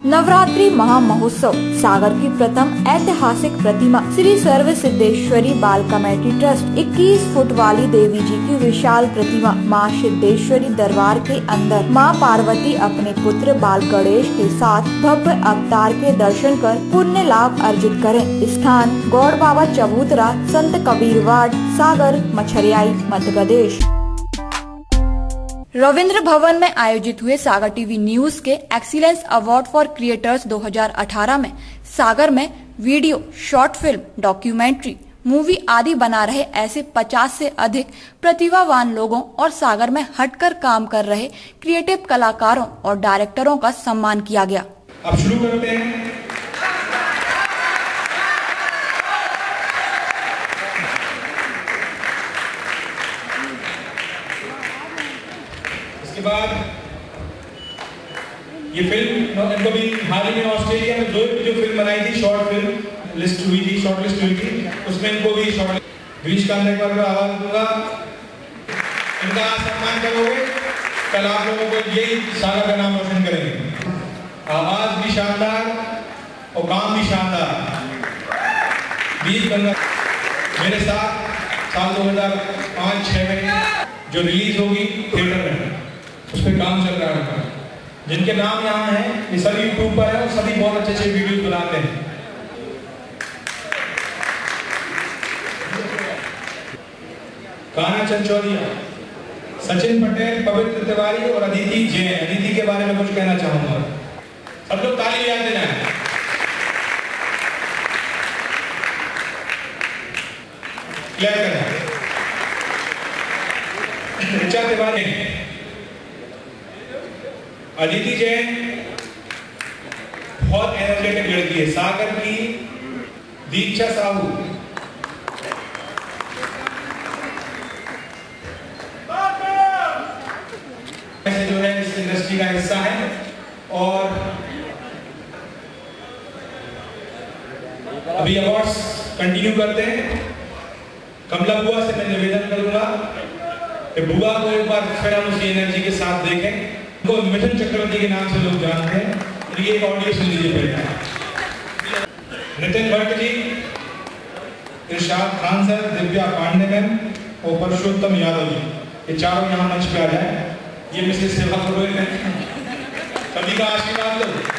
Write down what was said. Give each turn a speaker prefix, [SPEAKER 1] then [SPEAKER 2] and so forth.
[SPEAKER 1] नवरात्रि महामहोत्सव सागर की प्रथम ऐतिहासिक प्रतिमा श्री सर्व सिद्धेश्वरी बाल कमेटी ट्रस्ट 21 फुट वाली देवी जी की विशाल प्रतिमा मां सिद्धेश्वरी दरबार के अंदर मां पार्वती अपने पुत्र बाल गणेश के साथ भव्य अवतार के दर्शन कर पुण्य लाभ अर्जित करें। स्थान गौड़ बाबा चबूतरा, संत कबीर वार्ड, सागर, मछरियाई, मध्य प्रदेश। रविंद्र भवन में आयोजित हुए सागर टीवी न्यूज के एक्सीलेंस अवार्ड फॉर क्रिएटर्स 2018 में सागर में video, short film, documentary, movie आदि बना रहे ऐसे 50 से अधिक प्रतिभावान लोगों और सागर में हटकर काम कर रहे क्रिएटिव कलाकारों और डायरेक्टरों का सम्मान किया गया।
[SPEAKER 2] अब शुरू करते हैं। इसके बाद ये फिल्म इनको भी हाल ही में ऑस्ट्रेलिया में जो फिल्म बनाई थी, शॉर्ट फिल्म लिस्ट हुई थी, शॉर्ट लिस्ट हुई थी, उसमें इनको भी शॉर्ट बीच का एक बार आवाज दूंगा, इनका सम्मान करोगे, कल आप लोगों को यही सागर का नाम रोशन करेंगे। आवाज भी शानदार और काम भी शानदार। बीच बंदा मेरे साथ साल 2005-6 में जो रिलीज होगी थिएटर में, उस पर काम चल रहा है। जिनके नाम यहाँ हैं ये सभी यूट्यूब पर है और सभी बहुत अच्छे अच्छे वीडियोस बनाते हैं। कान्हा चंचौलिया, सचिन पटेल, पवित्र तिवारी और अदिति जैन। अदिति के बारे में कुछ कहना चाहूंगा। सब लोग ताली बजाते जाएं। क्लियर करें। ऋचा तिवारी, अदिति जैन बहुत एनर्जेटिक लड़की है। सागर की दीक्षा साहू, ऐसे जो है इस इंडस्ट्री का हिस्सा है। और अभी अवार्ड्स कंटिन्यू करते हैं। कमला बुआ से मैं निवेदन करूंगा कि बुआ को एक बार फिर हम उसी एनर्जी के साथ देखें। उनको मिथुन चक्रवर्ती के नाम से लोग जानते हैं, तो ये एक ऑडियो सुन लीजिए पहले। नितिन भट्ट जी, इरशाद खान सर, दिव्या पांडे मैम और परशुत्तम यादव जी, ये चारों यहाँ मंच पे आ जाए। ये मिसेस सेवा करोगे, सभी का आशीर्वाद लो।